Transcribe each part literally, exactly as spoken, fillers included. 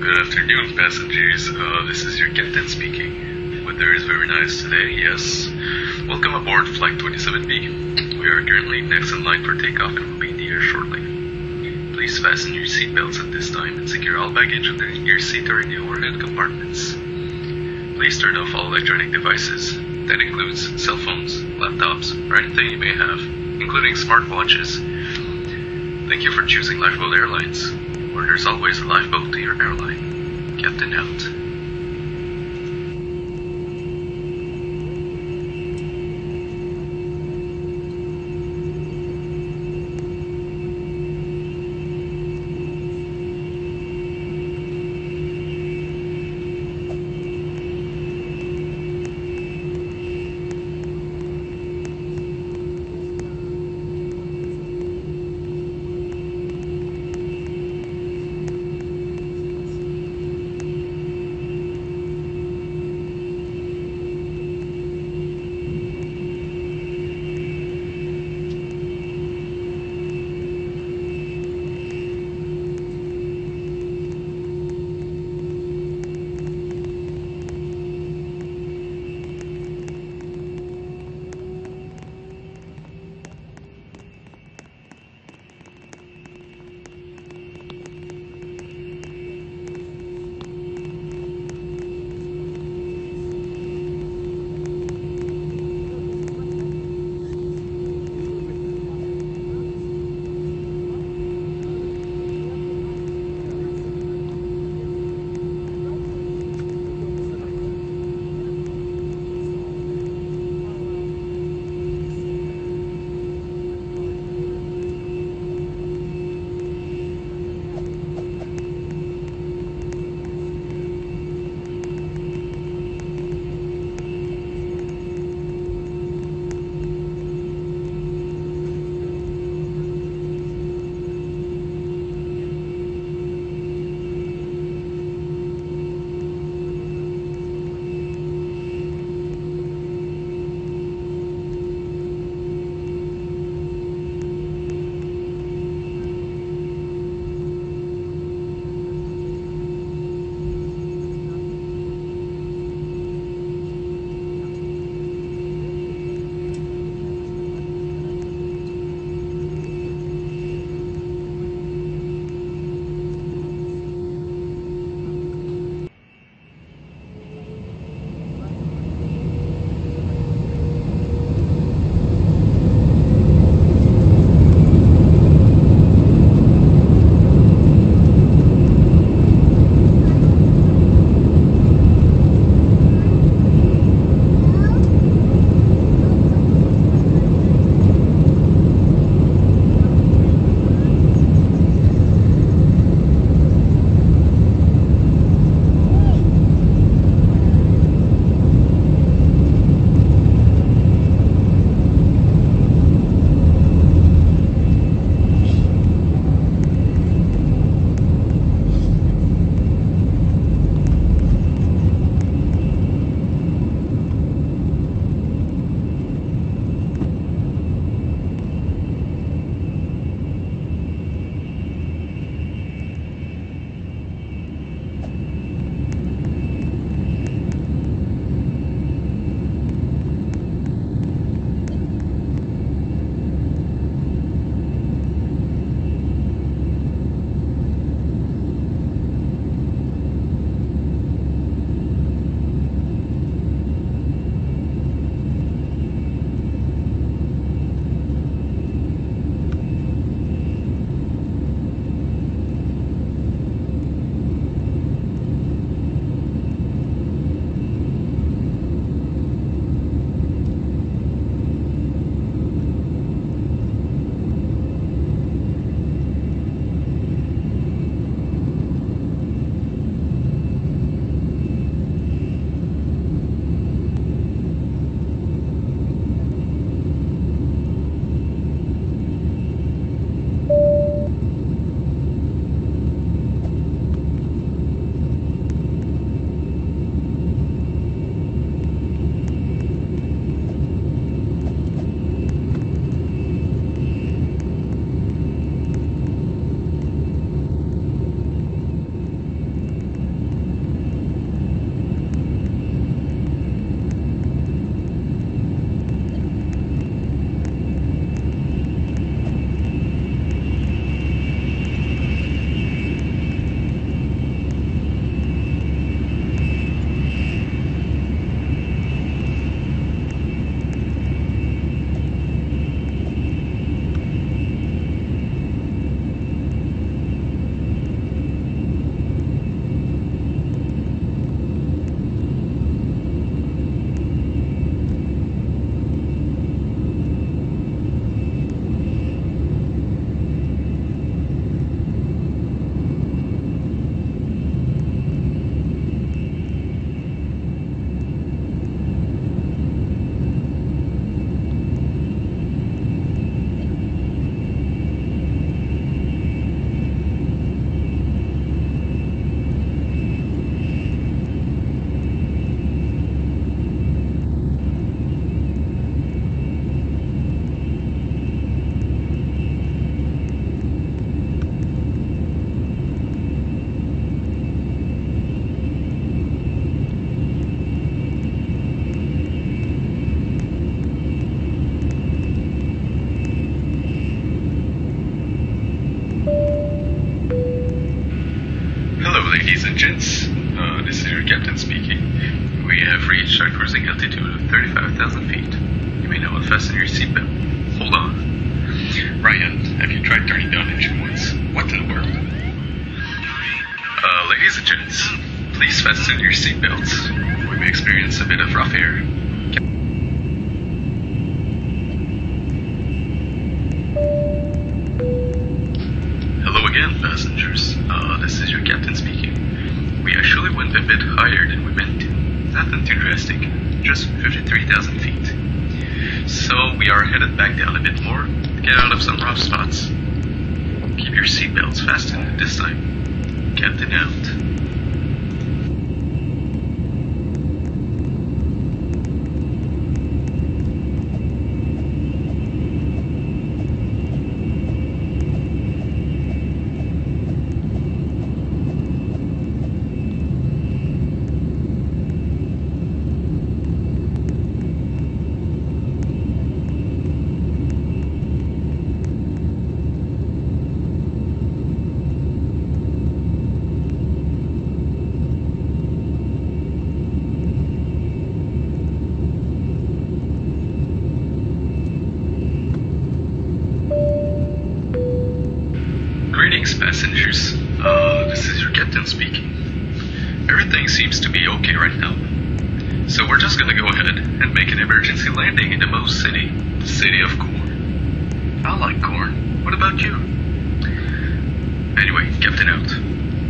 Good afternoon, passengers. Uh, this is your captain speaking. Weather is very nice today, yes. Welcome aboard Flight twenty-seven B. We are currently next in line for takeoff and will be in the air shortly. Please fasten your seatbelts at this time and secure all baggage underneath your seat or in the overhead compartments. Please turn off all electronic devices. That includes cell phones, laptops, or anything you may have, including smartwatches. Thank you for choosing Lifeboat Airlines, where there's always a lifeboat to your airline. Captain out. gents, uh, this is your captain speaking. We have reached our cruising altitude of thirty-five thousand feet. You may now unfasten your seatbelt. Hold on. Ryan, have you tried turning down engine ones? What in the world? Uh, ladies and gents, please fasten your seatbelts. We may experience a bit of rough air. Hello again, passengers. Uh, this is your captain speaking. We actually went a bit higher than we meant to. Nothing too drastic, just fifty-three thousand feet. So we are headed back down a bit more to get out of some rough spots. Keep your seatbelts fastened this time. Captain out. Greetings, passengers. Uh, this is your captain speaking. Everything seems to be okay right now. So we're just gonna go ahead and make an emergency landing in the Moose City, the city of corn. I like corn. What about you? Anyway, captain out.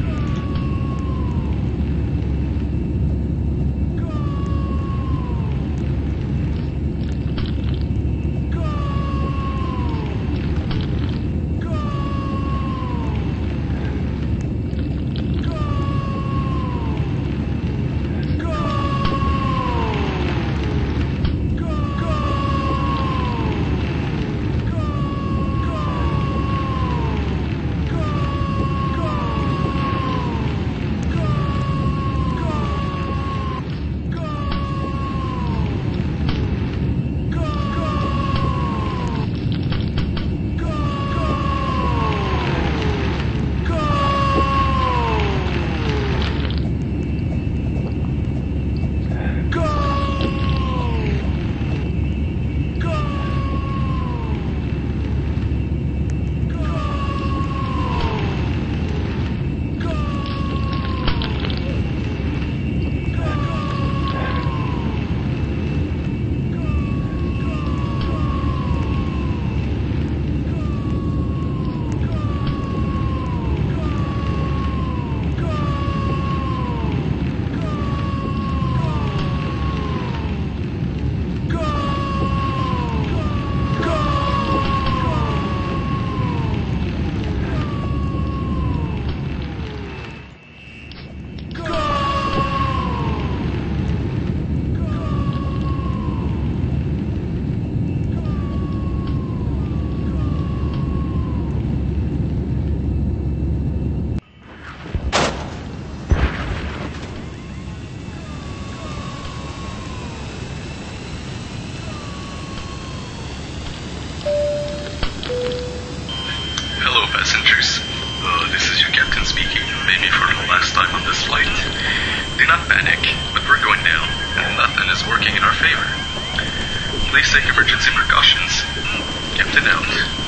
Passengers, uh, this is your captain speaking, maybe for the last time on this flight. Do not panic, but we're going down, and nothing is working in our favor. Please take emergency precautions. Captain out.